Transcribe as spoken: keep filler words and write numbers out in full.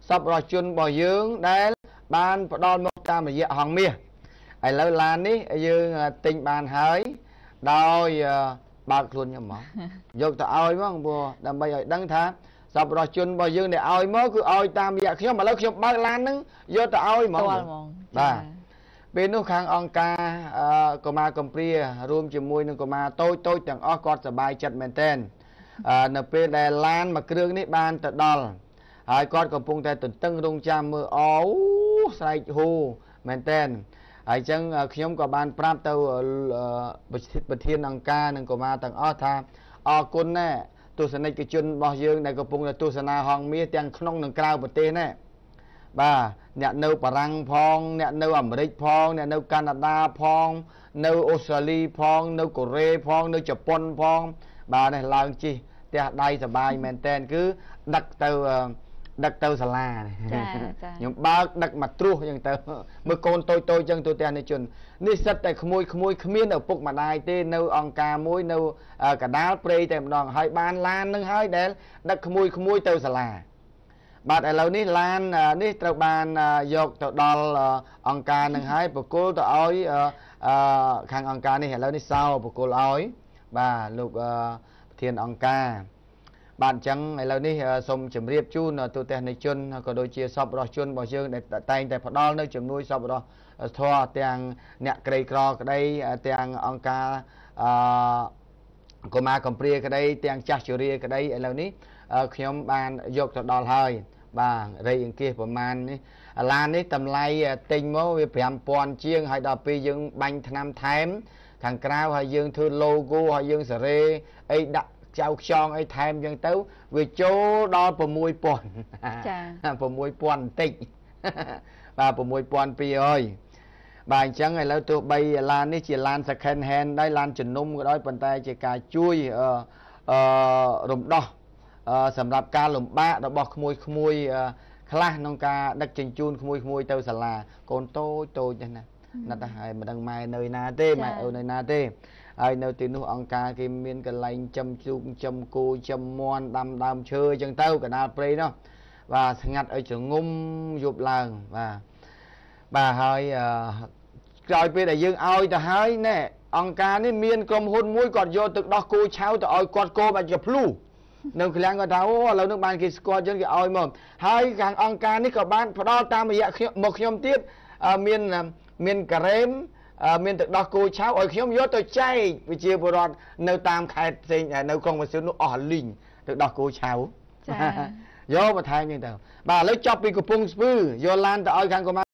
សពរជនរបស់យើងដែលបានផ្ដល់មកតាមរយៈហងមាសឥឡូវឡាននេះយើងទិញបានហើយដោយបើកខ្លួនខ្ញុំមកយកទៅឲ្យហ្មងព្រោះដើម្បីឲ្យដឹងថាសពរជនរបស់យើងដែលឲ្យមកគឺឲ្យតាមរយៈខ្ញុំឥឡូវខ្ញុំបើកឡានហ្នឹងយកទៅឲ្យហ្មងបាទពេលនោះខាងអង្គការកុមារកំព្រារួមជាមួយនឹងកុមារតូចតូចទាំងអស់គាត់សប្បាយចិត្តមែនទែននៅពេលដែលឡានមួយគ្រឿងនេះបានទៅដល់ហើយគាត់កំពុងតែទន្ទឹងរង់ចាំមើលអូស្រែកហ៊ូមែនទែនហើយអញ្ចឹងខ្ញុំក៏បានប្រាប់ទៅប្រធានអង្គការនិងកុមារទាំងអស់ថាអរគុណណាស់ទស្សនិកជនរបស់យើងដែលកំពុងតែទស្សនាហងមាសទាំងក្នុងនិងក្រៅប្រទេសណាបាទអ្នកនៅបារាំងផងអ្នកនៅអាមេរិកផងអ្នកនៅកាណាដាផងនៅអូស្ត្រាលីផងនៅកូរ៉េផងនៅជប៉ុនផងបាទនេះឡើងជិះផ្ទះដៃសបាយមែនតែនគឺដឹកទៅដឹកទៅសាលាខ្ញុំបើកដឹកមកត្រួសអញ្ចឹងទៅមើលកូនតូចតូចអញ្ចឹងទូទាំងនិជននេះសិតតែក្មួយក្មួយគ្មានឪពុកម្ដាយទេនៅអង្គការមួយនៅកដាលព្រៃតែម្ដងហើយបានឡាននឹងហើយដែលដឹកក្មួយក្មួយទៅសាលាបាទឥឡូវនេះឡាននេះត្រូវបានយកទៅដល់អង្គការនឹងហើយបកគលទៅឲ្យខាងអង្គការនេះឥឡូវនេះសោបកគលឲ្យបាទលោកប្រធានអង្គការបាទអញ្ចឹងឥឡូវនេះសូមជម្រាបជូនទូទាំងនិជនក៏ដូចជាសពរស់ជនរបស់យើងដែលតែងតែផ្ដល់នៅជំនួយសពរស់ធម៌ទាំងអ្នកក្រីក្រក្តីទាំងអង្គការអឺកុមារកំព្រាក្តីទាំងចាស់ជរាក្តីឥឡូវនេះខ្ញុំបានយកទៅដល់ហើយបាទរៃអង្គាសប្រមាណនេះឡាននេះតម្លៃទិញមកវាប្រាំពាន់ជាងហើយដល់ពេលយើងបាញ់ថ្នាំថែមខាងក្រៅហើយយើងធ្វើ logo ហើយយើងសេរីអីដាក់ចៅខ្យងអីថែមអញ្ចឹងទៅវាចូលដល់6,000ចា៎6,000បន្តិចបាទ6,200បាទអញ្ចឹងឥឡូវទោះបីឡាននេះជាឡាន second hand ដែរឡានជំនុំក៏ដោយប៉ុន្តែជាការជួយអឺអឺរំដោះសម្រាប់ការលំបាករបស់ក្មួយក្មួយខ្លះក្នុងការដឹកជញ្ជូនក្មួយក្មួយទៅសាលាកូនតូចតូចណាស់ណាត់ហើយមិនដឹងម៉ែនៅណាទេម៉ែអូននៅណាទេហើយនៅទីនោះអង្គការគេមានកន្លែងចំជូកចំគោចំមន់ដាំដើមឈើអញ្ចឹងទៅកណ្ដាលព្រៃនោះបាទស្ងាត់ឲ្យចងុំយប់ឡើងបាទបាទហើយក្រោយពេលដែលយើងឲ្យទៅហើយណែអង្គការនេះមានក្រុមហ៊ុនមួយគាត់យកទឹកដោះគោឆៅទៅឲ្យគាត់គោបាច់ជាភ្លុះនៅឃ្លាំងគាត់ថាអូឥឡូវនេះបានគេស្គាល់ចឹងគេឲ្យមកហើយខាងអង្គការនេះក៏បានផ្ដល់តាមរយៈខ្ញុំមកខ្ញុំទៀតមានមានការ៉េមមានទឹកដោះគោឆៅឲ្យខ្ញុំយកទៅចែកវិជាពលរដ្ឋនៅតាមខេត្តផ្សេងនៅក្រុងវ៉ាស៊ីននោះអស់លីងទឹកដោះគោឆៅចាយកបន្ថែមចឹងទៅបាទឥឡូវចប់ពីកំពង់ស្ពឺយកឡានទៅឲ្យខាងកុមារ